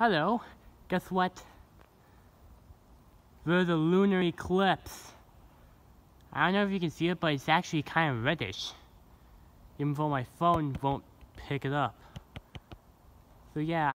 Hello, guess what? There's a lunar eclipse. I don't know if you can see it, but it's actually kind of reddish. Even though my phone won't pick it up. So yeah,